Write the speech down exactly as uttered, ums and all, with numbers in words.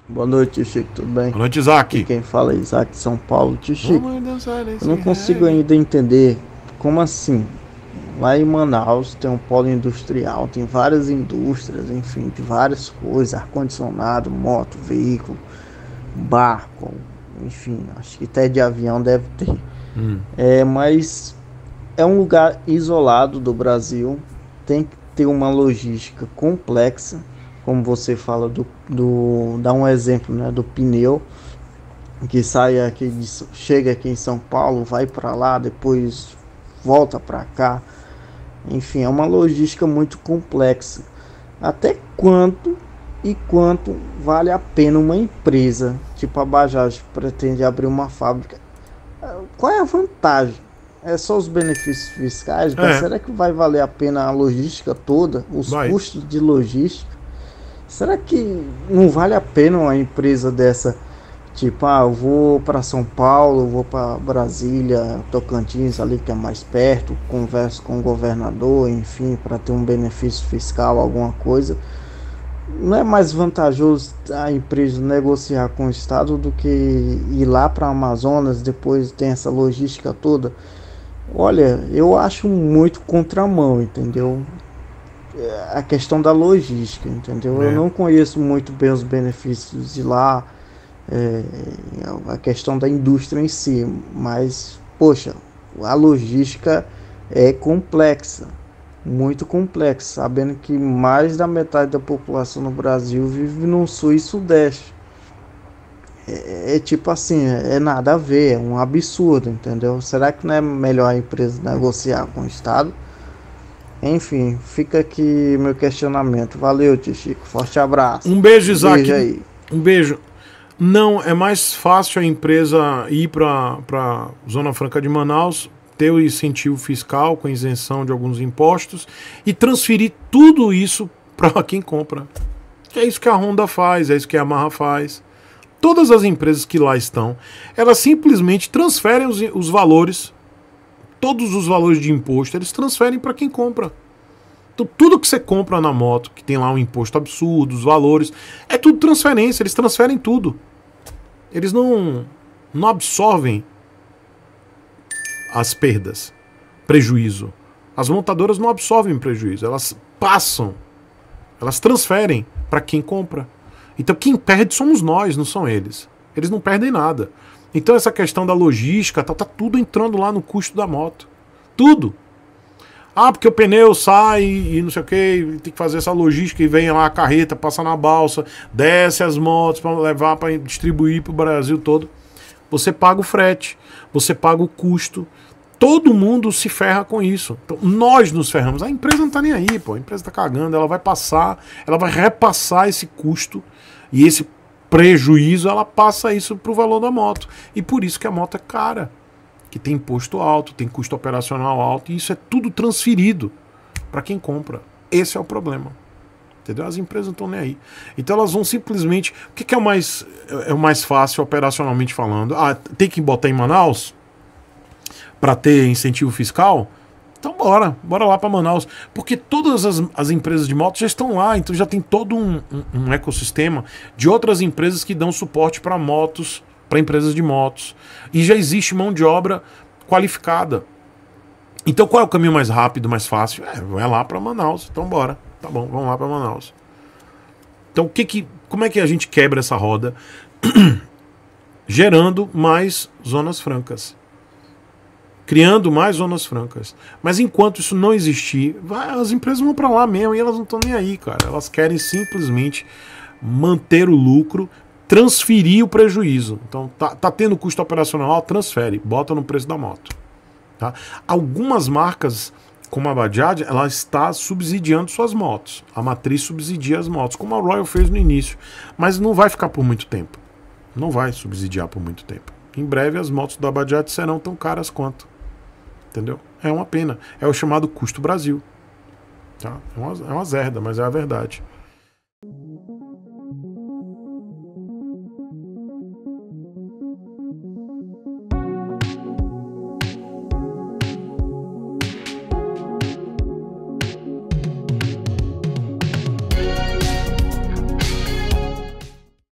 Boa noite, Chico, tudo bem? Boa noite, Aqui Isaac. quem fala é Isaac de São Paulo. Tio Chico, Vamos dançar eu esse não consigo reggae. ainda entender como assim. Lá em Manaus tem um polo industrial, tem várias indústrias, enfim, de várias coisas, ar-condicionado, moto, veículo, barco, enfim, acho que até de avião deve ter. Hum, É, mas é um lugar isolado do Brasil, tem que ter uma logística complexa, como você fala do, do dá um exemplo, né, do pneu que sai aqui, de, chega aqui em São Paulo, vai para lá, depois volta para cá. Enfim, é uma logística muito complexa. Até quanto e quanto vale a pena uma empresa, tipo a Bajaj, pretende abrir uma fábrica? Qual é a vantagem? É só os benefícios fiscais, mas é, será que vai valer a pena a logística toda, os vai. custos de logística? Será que não vale a pena uma empresa dessa? Tipo, ah, eu vou para São Paulo, vou para Brasília, Tocantins, ali que é mais perto, converso com o governador, enfim, para ter um benefício fiscal, alguma coisa. Não é mais vantajoso a empresa negociar com o Estado do que ir lá para Amazonas, depois tem essa logística toda? Olha, eu acho muito contramão, entendeu? A questão da logística, entendeu? Eu É. não conheço muito bem os benefícios de lá, é, a questão da indústria em si, mas, poxa, a logística é complexa, muito complexa, sabendo que mais da metade da população no Brasil vive no sul e sudeste. É, é tipo assim, é, é nada a ver, é um absurdo, entendeu? Será que não é melhor a empresa negociar com o Estado? Enfim, fica aqui meu questionamento. Valeu, tio Chico. Forte abraço. Um beijo, Beijo Isaac. aí. Um beijo. Não, é mais fácil a empresa ir para a Zona Franca de Manaus, ter o incentivo fiscal com isenção de alguns impostos e transferir tudo isso para quem compra. É isso que a Honda faz, é isso que a Yamaha faz. Todas as empresas que lá estão, elas simplesmente transferem os, os valores, todos os valores de imposto, eles transferem para quem compra. Então, tudo que você compra na moto, que tem lá um imposto absurdo, os valores, é tudo transferência, eles transferem tudo. Eles não, não absorvem as perdas, prejuízo. As montadoras não absorvem prejuízo, elas passam, elas transferem para quem compra. Então quem perde somos nós, não são eles. Eles não perdem nada. Então essa questão da logística, tá, tá tudo entrando lá no custo da moto. Tudo. Ah, porque o pneu sai e não sei o que, tem que fazer essa logística e vem lá a carreta, passa na balsa, desce as motos para levar, para distribuir para o Brasil todo. Você paga o frete, você paga o custo. Todo mundo se ferra com isso. Então, nós nos ferramos. A empresa não está nem aí, pô. A empresa está cagando, ela vai passar, ela vai repassar esse custo e esse prejuízo, ela passa isso para o valor da moto. E por isso que a moto é cara. Que tem imposto alto, tem custo operacional alto, e isso é tudo transferido para quem compra. Esse é o problema. Entendeu? As empresas não estão nem aí. Então elas vão simplesmente. O que, que é o mais é o mais fácil operacionalmente falando? Ah, tem que botar em Manaus para ter incentivo fiscal? Então bora, bora lá para Manaus. Porque todas as, as empresas de moto já estão lá, então já tem todo um, um, um ecossistema de outras empresas que dão suporte para motos, para empresas de motos. E já existe mão de obra qualificada. Então qual é o caminho mais rápido, mais fácil? É, vai lá para Manaus. Então bora. Tá bom, vamos lá para Manaus. Então o que que, como é que a gente quebra essa roda? Gerando mais zonas francas. Criando mais zonas francas. Mas enquanto isso não existir, vai, as empresas vão para lá mesmo e elas não estão nem aí, cara. Elas querem simplesmente manter o lucro, transferir o prejuízo. Então, tá, tá tendo custo operacional, transfere, bota no preço da moto. Tá? Algumas marcas, como a Bajaj, ela está subsidiando suas motos. A matriz subsidia as motos, como a Royal fez no início. Mas não vai ficar por muito tempo. Não vai subsidiar por muito tempo. Em breve as motos da Bajaj serão tão caras quanto. Entendeu? É uma pena. É o chamado custo Brasil. Tá? É uma, é uma zerda, mas é a verdade.